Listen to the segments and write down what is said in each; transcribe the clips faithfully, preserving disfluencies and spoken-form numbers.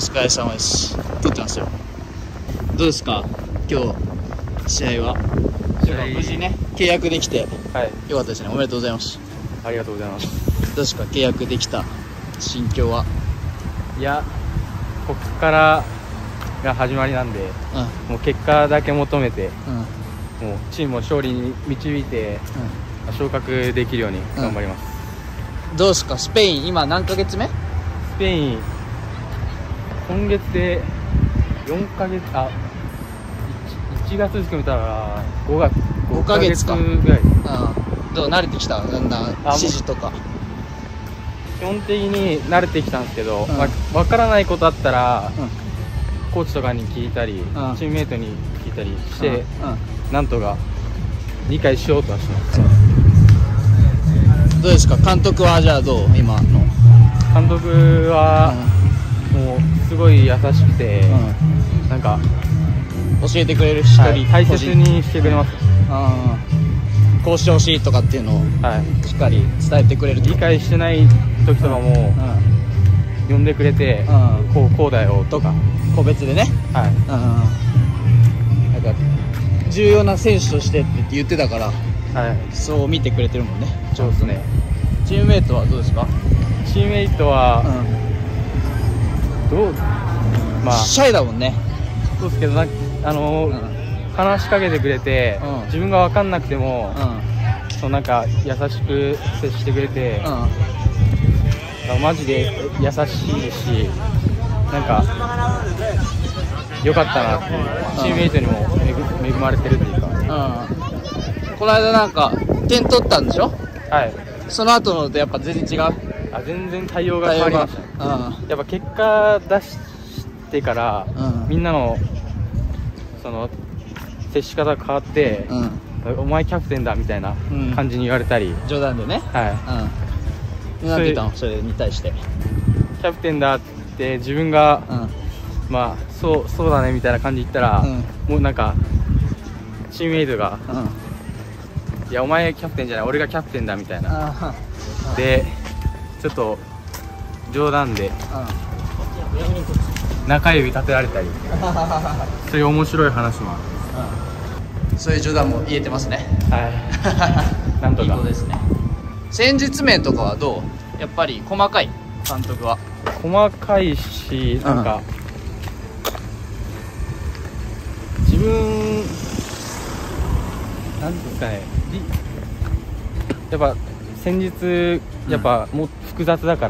疲れ様です。撮ってますよ。どうですか今日試合は。無事ね契約できて、はい、よかったですね。おめでとうございます。 ありがとうございます。 どうですか契約できた心境は。 いや、ここからが始まりなんで、うん、もう結果だけ求めて、うん、もうチームを勝利に導いて、うん、昇格できるように頑張ります。 うん、どうですかスペイン今何ヶ月目？スペイン今月でよんかげつ、あいちがつ含めたらごがつごかげつかぐらい。 うん、どう慣れてきた？だんだん指示とか基本的に慣れてきたんですけど、うん、まあ、分からないことあったら、うん、コーチとかに聞いたり、うん、チームメイトに聞いたりして、うんうん、なんとか理解しようとはしてます。 どうですか監督は。じゃあどう今の監督は、うん、もうすごい優しくて、うん、なんか教えてくれる一人、はい、 大切にしてくれます。 うん、こうしてほしいとかっていうのを、はい、しっかり伝えてくれる。 理解してない時とかも、うん、呼んでくれて、うん、こうこうだよとか個別でね、はい、うん、なんか重要な選手としてって言ってたから、はい、そう見てくれてるもんね。 そうですね。 チームメイトはどうですか？ チームメイトは、うん、どうまあシャイだもんね。 そうですけど、なんあのーうん、話しかけてくれて、うん、自分が分かんなくても、うん、そうなんか優しく接してくれて、うん、マジで優しいし、なんか良かったなっていう、うん、チームメイトにも恵まれてるっていうか、 うん、この間なんか点取ったんでしょ？はい。その後のとやっぱ全然違う？ あ、全然対応が変わりました、ね。うん、やっぱ結果出してから、うん、みんなのその接し方変わって、うん、お前キャプテンだみたいな感じに言われたり、うん、 冗談でね。はい。うん。なんて言ったのそれに対して。 キャプテンだって自分が、うん、まあそうそうだねみたいな感じで言ったら、うん、もうなんかチームメイトが、うん、いやお前キャプテンじゃない俺がキャプテンだみたいな。でちょっと冗談で、うん、中指立てられたりそういう面白い話もある、 うん、そういう冗談も言えてますね。 はいなんとかいい子ですね。 戦術面とかはどう？やっぱり細かい監督は細かいし、なんか、うん、自分なんですかね、やっぱ戦術やっぱもう複雑だから、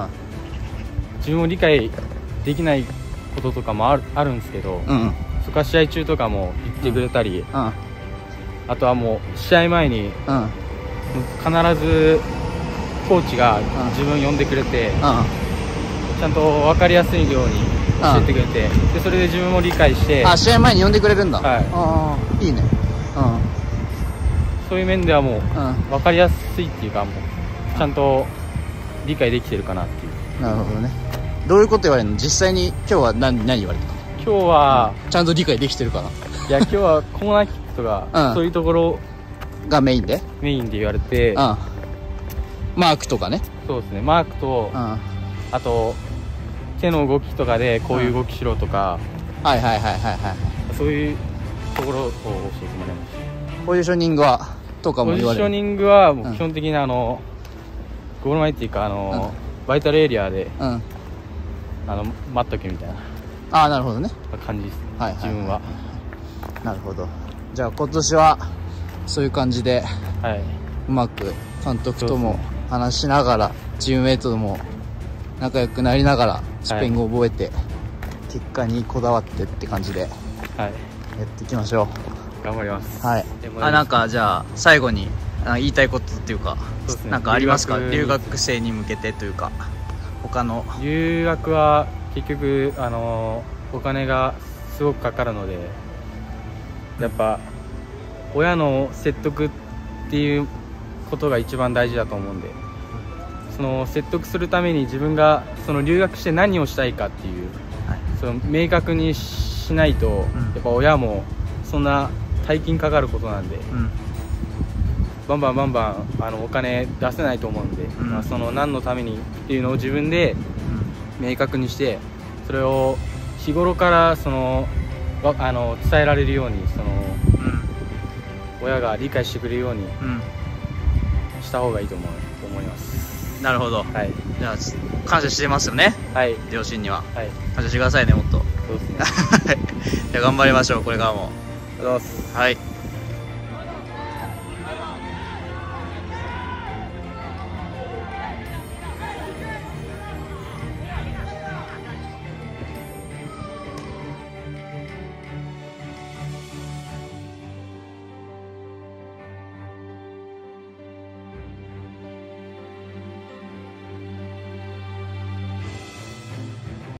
うん、自分を理解できないこととかもある、あるんですけど、うん、そこは試合中とかも言ってくれたり、うん、あとはもう試合前に、うん、必ずコーチが自分呼んでくれて、うん、ちゃんと分かりやすいように教えてくれて、うん、でそれで自分も理解して。 あ、試合前に呼んでくれるんだ。はい。 ああ、いいね。 うん、そういう面ではもう、うん、分かりやすいっていうか、もうちゃんと理解できてるかなっていう。 なるほどね。どういうこと言われるの？実際に今日は何、何言われたの？ 今日は、 うん、ちゃんと理解できてるかな。 いや今日はコーナーキックとか、うん、そういうところがメインでメインで言われて、うん、 マークとかね。 そうですね、マークと、うん、あと手の動きとかでこういう動きしろとか、 うん、はいはいはいはいはい、 そういうところを教えてもらいました。 ポジショニングはとかも言われる？ ポジショニングはもう基本的にあの、うん、ゴール前っていうかあの、うん、バイタルエリアで、うん、あの待っとけみたいな。 ああ、なるほどね。 感じです、ね、はいはいはい、自分は。 なるほど。じゃあ今年はそういう感じで、はい、うまく監督とも話しながら、チームメイトとも仲良くなりながらスペイン語を覚えて、はい、結果にこだわってって感じで、はい、やっていきましょう。頑張ります。 はい。あ、なんかじゃあ最後に言いたいことっていうか、そうですね、なんかありますか？留学生に向けてというか、他の。 留学は結局あのお金がすごくかかるので、やっぱ親の説得っていうことが一番大事だと思うんで、その説得するために自分がその留学して何をしたいかっていう、はい、その明確にしないと、うん、やっぱ親もそんな大金かかることなんで、うん、バンバンバンバンあのお金出せないと思うんで、うん、まあ、その何のためにっていうのを自分で明確にして、そそれを日頃からそのわあの伝えられるように、その親が理解してくれるようにうんした方がいいと思うと思います。 なるほど。 はい、 じゃあ感謝してますよね、 はい、 両親には。 はい、 感謝してくださいね、もっと。 そうですね。 じゃあ頑張りましょう、これからも。 ありがとうございます。 はい。